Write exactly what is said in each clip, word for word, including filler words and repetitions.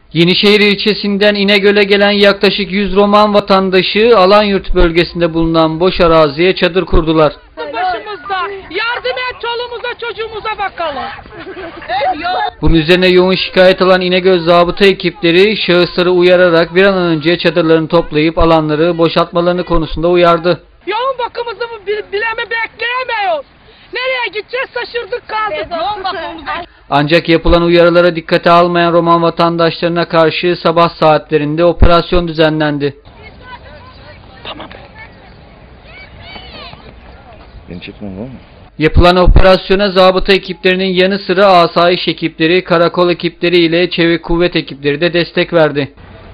Yenişehir ilçesinden İnegöl'e gelen yaklaşık yüz Roman vatandaşı Alanyurt bölgesinde bulunan boş araziye çadır kurdular. Başımızda yardım et, çoluğumuza çocuğumuza bakalım. Bunun üzerine yoğun şikayet alan İnegöl zabıta ekipleri şahısları uyararak bir an önce çadırlarını toplayıp alanları boşaltmalarını konusunda uyardı. Yoğun bakımımızı bileme bekleyemiyoruz. Nereye gideceğiz şaşırdık kaldık. Yoğun bakımımıza. Ancak yapılan uyarılara dikkate almayan Roman vatandaşlarına karşı sabah saatlerinde operasyon düzenlendi. Tamam. Beni çekmem var mı? Yapılan operasyona zabıta ekiplerinin yanı sıra asayiş ekipleri, karakol ekipleri ile çevik kuvvet ekipleri de destek verdi.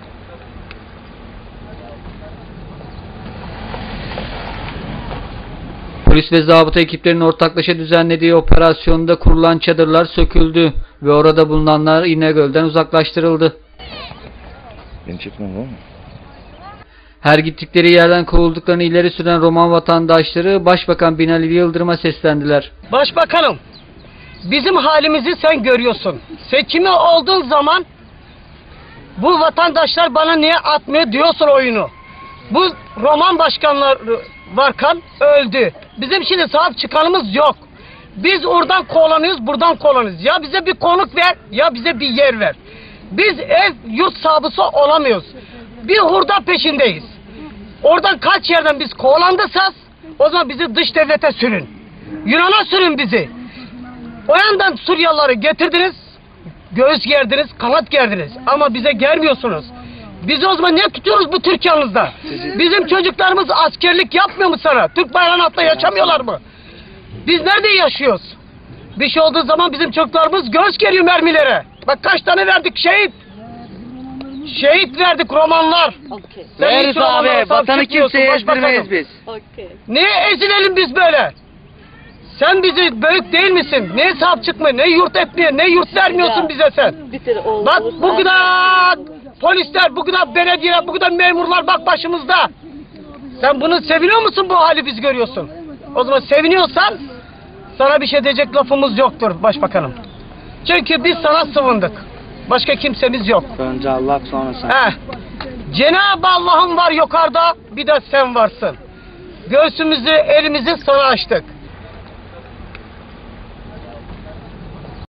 Polis ve zabıta ekiplerinin ortaklaşa düzenlediği operasyonda kurulan çadırlar söküldü ve orada bulunanlar İnegöl'den uzaklaştırıldı. Beni çekmem var mı? Her gittikleri yerden kovulduklarını ileri süren Roman vatandaşları Başbakan Binali Yıldırım'a seslendiler. Başbakanım, bizim halimizi sen görüyorsun. Seçimi olduğun zaman bu vatandaşlar bana niye atmıyor diyorsun oyunu. Bu Roman başkanlar varken öldü. Bizim şimdi sahip çıkanımız yok. Biz oradan kovalanıyoruz, buradan kovalanıyoruz. Ya bize bir konuk ver, ya bize bir yer ver. Biz ev, yurt sahibi olamıyoruz. Bir hurda peşindeyiz. Oradan kaç yerden biz kovalandıysak, o zaman bizi dış devlete sürün. Yunan'a sürün bizi. O yandan Suriyelileri getirdiniz, göğüs gerdiniz, kanat gerdiniz. Ama bize gelmiyorsunuz. Bizi o zaman ne tutuyoruz bu Türkiye'mizde? Bizim çocuklarımız askerlik yapmıyor mu sana? Türk bayrağının altında yaşamıyorlar mı? Biz nerede yaşıyoruz? Bir şey olduğu zaman bizim çocuklarımız göğüs geriyor mermilere. Bak kaç tane verdik şehit. Şehit verdik Romanlar. Okay. Veririz abi, vatanı kimseye ezdirmeyiz biz. Okay. Niye ezilelim biz böyle? Sen bizi büyük değil misin? Ne sahip çıkma, ne yurt etmiyor, ne yurt vermiyorsun bize sen. Bak bu kadar polisler, bu kadar belediyeler, bu kadar memurlar bak başımızda. Sen bunu seviniyor musun bu hali biz görüyorsun? O zaman seviniyorsan sana bir şey diyecek lafımız yoktur başbakanım. Çünkü biz sana sığındık. Başka kimsemiz yok. Önce Allah sonra sen. Heh. Cenab-ı Allah'ın var yukarıda, bir de sen varsın. Göğsümüzü, elimizi sana açtık.